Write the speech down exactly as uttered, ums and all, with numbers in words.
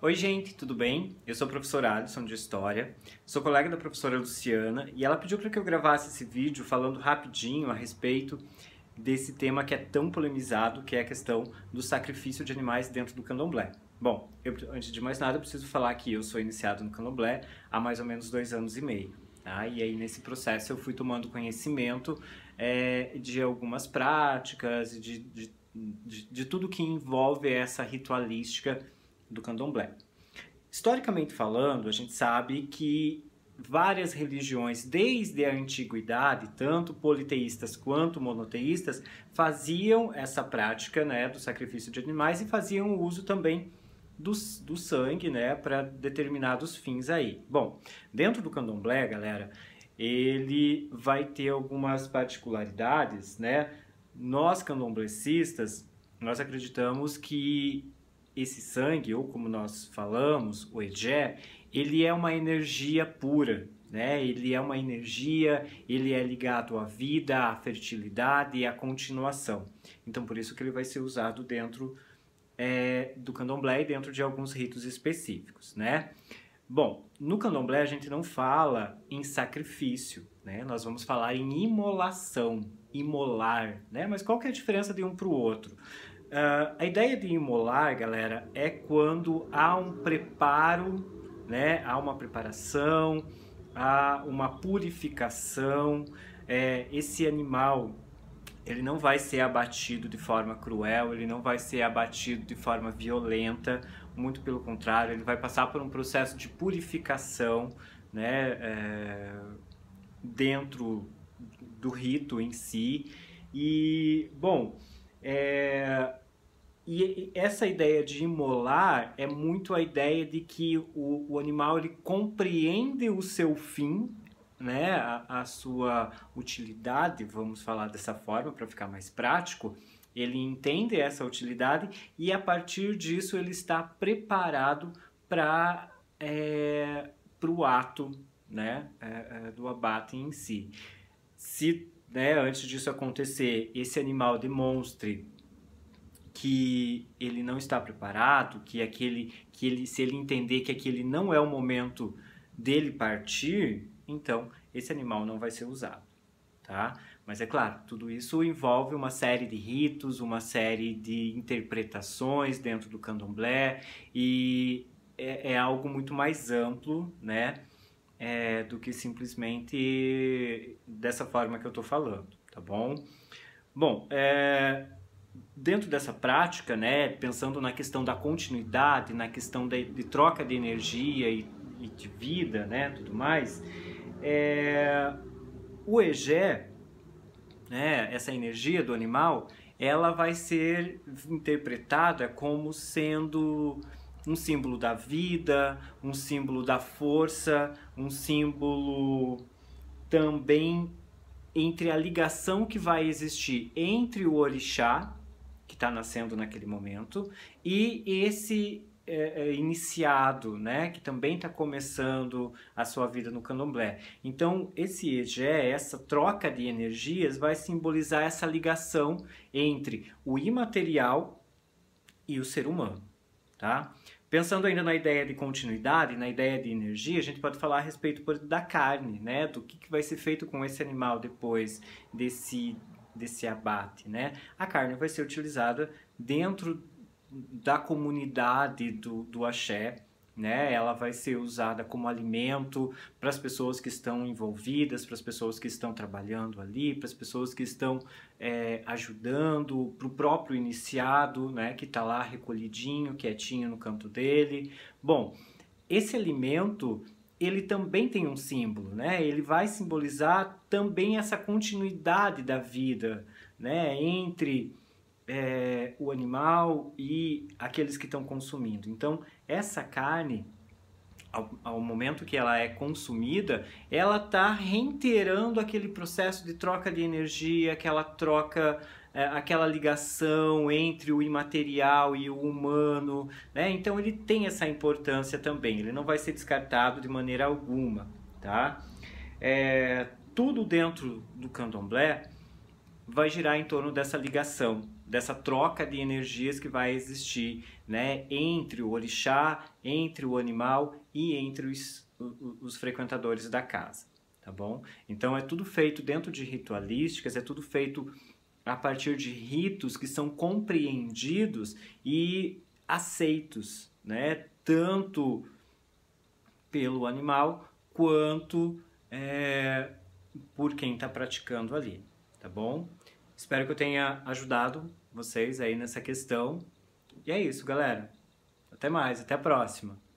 Oi gente, tudo bem? Eu sou o professor Alisson de História, sou colega da professora Luciana e ela pediu para que eu gravasse esse vídeo falando rapidinho a respeito desse tema que é tão polemizado, que é a questão do sacrifício de animais dentro do candomblé. Bom, eu, antes de mais nada eu preciso falar que eu sou iniciado no candomblé há mais ou menos dois anos e meio. Tá? E aí nesse processo eu fui tomando conhecimento é, de algumas práticas, de, de, de, de tudo que envolve essa ritualística do candomblé. Historicamente falando, a gente sabe que várias religiões, desde a antiguidade, tanto politeístas quanto monoteístas, faziam essa prática, né, do sacrifício de animais e faziam uso também do, do sangue, né, para determinados fins aí. Bom, dentro do candomblé, galera, ele vai ter algumas particularidades, né? Nós candomblecistas, nós acreditamos que esse sangue, ou como nós falamos, o Egé, ele é uma energia pura, né? Ele é uma energia, ele é ligado à vida, à fertilidade e à continuação. Então, por isso que ele vai ser usado dentro é, do candomblé e dentro de alguns ritos específicos, né? Bom, no candomblé a gente não fala em sacrifício, né? Nós vamos falar em imolação, imolar, né? Mas qual que é a diferença de um para o outro? Uh, a ideia de imolar, galera, é quando há um preparo, né? Há uma preparação, há uma purificação. É, esse animal, ele não vai ser abatido de forma cruel, ele não vai ser abatido de forma violenta, muito pelo contrário, ele vai passar por um processo de purificação, né? É, dentro do rito em si. E, bom, é... E essa ideia de imolar é muito a ideia de que o, o animal ele compreende o seu fim, né, a, a sua utilidade, vamos falar dessa forma para ficar mais prático. Ele entende essa utilidade e a partir disso ele está preparado para é, o ato, né, é, é, do abate em si. Se, né, antes disso acontecer, esse animal demonstre que ele não está preparado, que aquele, que ele, se ele entender que aquele não é o momento dele partir, então esse animal não vai ser usado, tá? Mas é claro, tudo isso envolve uma série de ritos, uma série de interpretações dentro do candomblé e é, é algo muito mais amplo, né? É, do que simplesmente dessa forma que eu tô falando, tá bom? Bom, é... dentro dessa prática, né, pensando na questão da continuidade, na questão de, de troca de energia e, e de vida, né, tudo mais, é, o Egé, né, essa energia do animal, ela vai ser interpretada como sendo um símbolo da vida, um símbolo da força, um símbolo também entre a ligação que vai existir entre o orixá, que está nascendo naquele momento, e esse é, é, iniciado, né, que também está começando a sua vida no candomblé. Então, esse Egé, essa troca de energias, vai simbolizar essa ligação entre o imaterial e o ser humano, tá? Pensando ainda na ideia de continuidade, na ideia de energia, a gente pode falar a respeito da carne, né? Do que, que vai ser feito com esse animal depois desse, desse abate, né? A carne vai ser utilizada dentro da comunidade do, do axé, né? Ela vai ser usada como alimento para as pessoas que estão envolvidas, para as pessoas que estão trabalhando ali, para as pessoas que estão é, ajudando, para o próprio iniciado, né? Que está lá recolhidinho, quietinho no canto dele. Bom, esse alimento ele também tem um símbolo, né? Ele vai simbolizar também essa continuidade da vida, né? Entre É, o animal e aqueles que estão consumindo. Então, essa carne, ao, ao momento que ela é consumida, ela está reiterando aquele processo de troca de energia, aquela troca, é, aquela ligação entre o imaterial e o humano, né? Então, ele tem essa importância também. Ele não vai ser descartado de maneira alguma, tá? É, tudo dentro do candomblé vai girar em torno dessa ligação, dessa troca de energias que vai existir, né, entre o orixá, entre o animal e entre os, os frequentadores da casa, tá bom? Então é tudo feito dentro de ritualísticas, é tudo feito a partir de ritos que são compreendidos e aceitos, né, tanto pelo animal quanto é, por quem está praticando ali, tá bom? Espero que eu tenha ajudado vocês aí nessa questão. E é isso, galera. Até mais, até a próxima.